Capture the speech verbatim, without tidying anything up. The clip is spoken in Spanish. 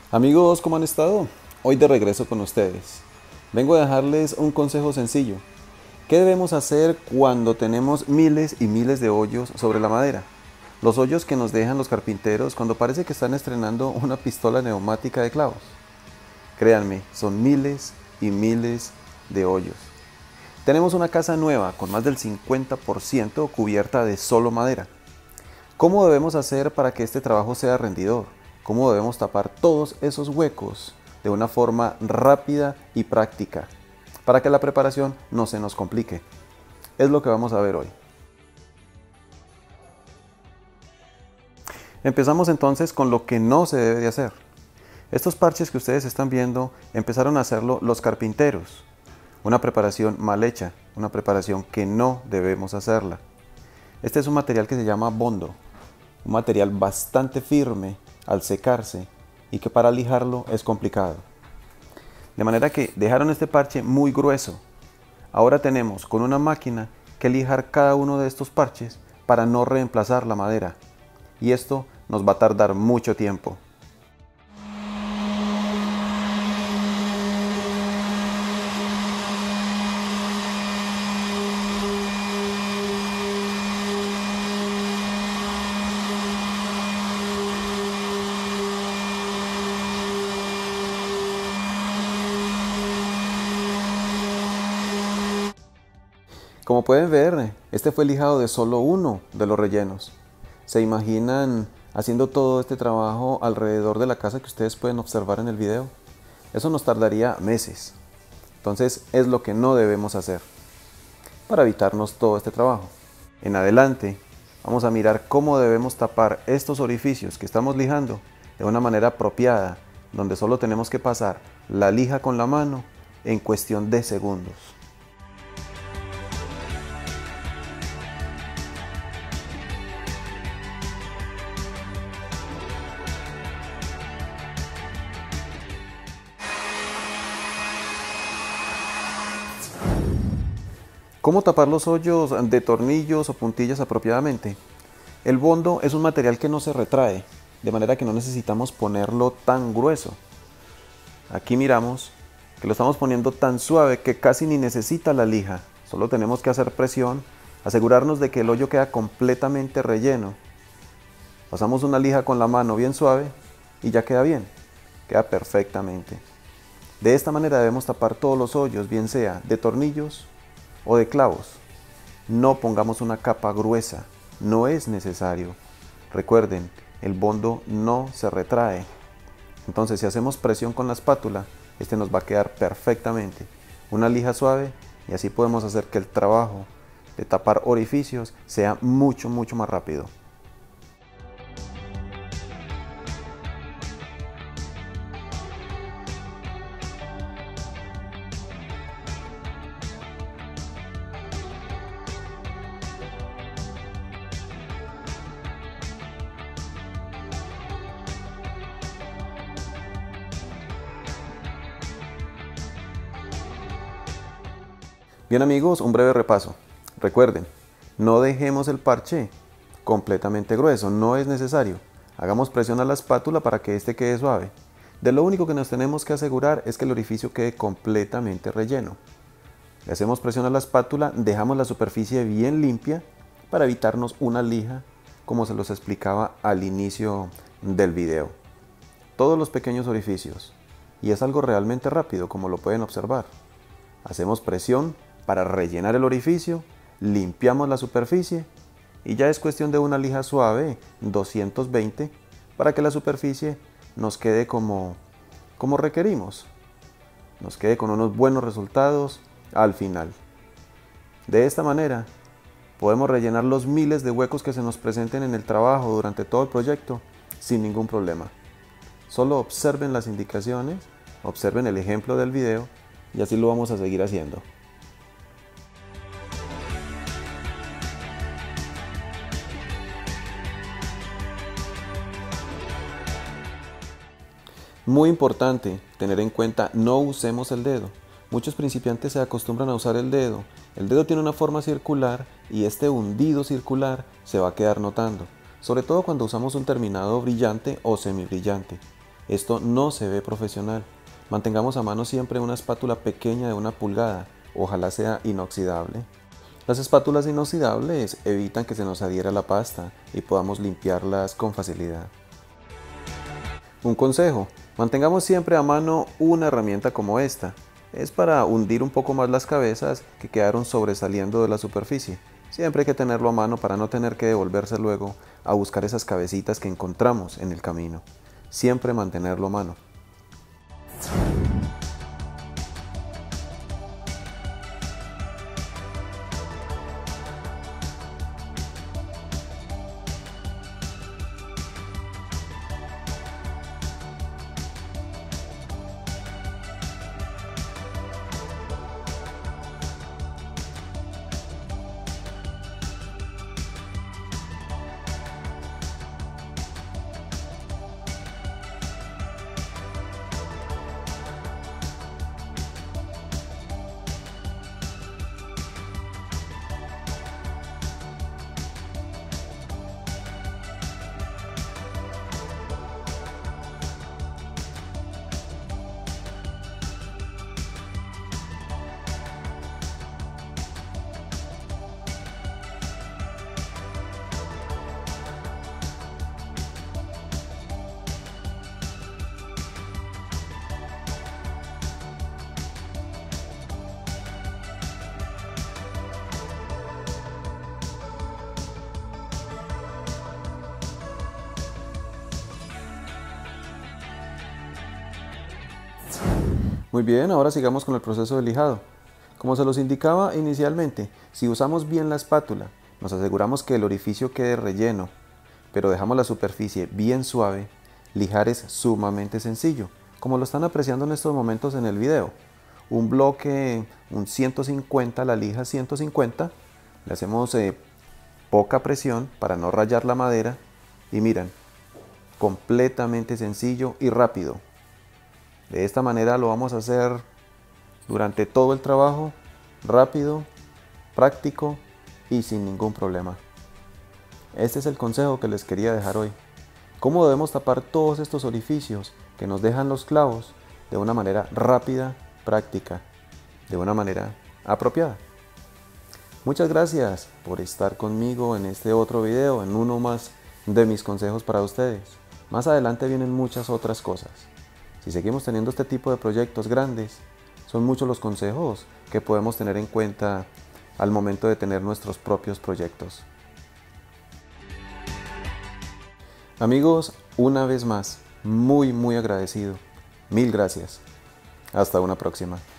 Amigos, ¿cómo han estado? Hoy de regreso con ustedes. Vengo a dejarles un consejo sencillo. ¿Qué debemos hacer cuando tenemos miles y miles de hoyos sobre la madera? Los hoyos que nos dejan los carpinteros cuando parece que están estrenando una pistola neumática de clavos. Créanme, son miles y miles de hoyos. Tenemos una casa nueva con más del cincuenta por ciento cubierta de solo madera. ¿Cómo debemos hacer para que este trabajo sea rendidor? ¿Cómo debemos tapar todos esos huecos de una forma rápida y práctica para que la preparación no se nos complique? Es lo que vamos a ver hoy. Empezamos entonces con lo que no se debe de hacer. Estos parches que ustedes están viendo empezaron a hacerlo los carpinteros. Una preparación mal hecha, una preparación que no debemos hacerla. Este es un material que se llama bondo, un material bastante firme al secarse y que para lijarlo es complicado. De manera que dejaron este parche muy grueso. Ahora tenemos con una máquina que lijar cada uno de estos parches para no reemplazar la madera. Y esto nos va a tardar mucho tiempo. Como pueden ver, este fue el lijado de solo uno de los rellenos. ¿Se imaginan haciendo todo este trabajo alrededor de la casa que ustedes pueden observar en el video? Eso nos tardaría meses. Entonces es lo que no debemos hacer para evitarnos todo este trabajo. En adelante vamos a mirar cómo debemos tapar estos orificios que estamos lijando de una manera apropiada, donde solo tenemos que pasar la lija con la mano en cuestión de segundos. ¿Cómo tapar los hoyos de tornillos o puntillas apropiadamente? El bondo es un material que no se retrae, de manera que no necesitamos ponerlo tan grueso. Aquí miramos que lo estamos poniendo tan suave que casi ni necesita la lija. Solo tenemos que hacer presión, asegurarnos de que el hoyo queda completamente relleno. Pasamos una lija con la mano bien suave y ya queda bien, queda perfectamente. De esta manera debemos tapar todos los hoyos, bien sea de tornillos o de clavos. No pongamos una capa gruesa, no es necesario. Recuerden, el bondo no se retrae. Entonces si hacemos presión con la espátula, este nos va a quedar perfectamente. Una lija suave y así podemos hacer que el trabajo de tapar orificios sea mucho, mucho más rápido. Bien amigos, un breve repaso. Recuerden, no dejemos el parche completamente grueso, no es necesario. Hagamos presión a la espátula para que este quede suave. De lo único que nos tenemos que asegurar es que el orificio quede completamente relleno. Le hacemos presión a la espátula, dejamos la superficie bien limpia para evitarnos una lija, como se los explicaba al inicio del video. Todos los pequeños orificios. Y es algo realmente rápido, como lo pueden observar. Hacemos presión para rellenar el orificio, limpiamos la superficie y ya es cuestión de una lija suave, doscientos veinte, para que la superficie nos quede como, como requerimos, nos quede con unos buenos resultados al final. De esta manera podemos rellenar los miles de huecos que se nos presenten en el trabajo durante todo el proyecto sin ningún problema. Solo observen las indicaciones, observen el ejemplo del video y así lo vamos a seguir haciendo. Muy importante tener en cuenta, no usemos el dedo. Muchos principiantes se acostumbran a usar el dedo. El dedo tiene una forma circular y este hundido circular se va a quedar notando, sobre todo cuando usamos un terminado brillante o semibrillante. Esto no se ve profesional. Mantengamos a mano siempre una espátula pequeña de una pulgada, ojalá sea inoxidable. Las espátulas inoxidables evitan que se nos adhiera la pasta y podamos limpiarlas con facilidad. Un consejo, mantengamos siempre a mano una herramienta como esta. Es para hundir un poco más las cabezas que quedaron sobresaliendo de la superficie. Siempre hay que tenerlo a mano para no tener que devolverse luego a buscar esas cabecitas que encontramos en el camino. Siempre mantenerlo a mano. Muy bien, ahora sigamos con el proceso de lijado. Como se los indicaba inicialmente, si usamos bien la espátula, nos aseguramos que el orificio quede relleno, pero dejamos la superficie bien suave, lijar es sumamente sencillo, como lo están apreciando en estos momentos en el video. Un bloque, un ciento cincuenta, la lija ciento cincuenta, le hacemos eh, poca presión para no rayar la madera y miren, completamente sencillo y rápido. De esta manera lo vamos a hacer durante todo el trabajo, rápido, práctico y sin ningún problema. Este es el consejo que les quería dejar hoy. Cómo debemos tapar todos estos orificios que nos dejan los clavos de una manera rápida, práctica, de una manera apropiada. Muchas gracias por estar conmigo en este otro video, en uno más de mis consejos para ustedes. Más adelante vienen muchas otras cosas. Si seguimos teniendo este tipo de proyectos grandes, son muchos los consejos que podemos tener en cuenta al momento de tener nuestros propios proyectos. Amigos, una vez más, muy muy agradecido. Mil gracias. Hasta una próxima.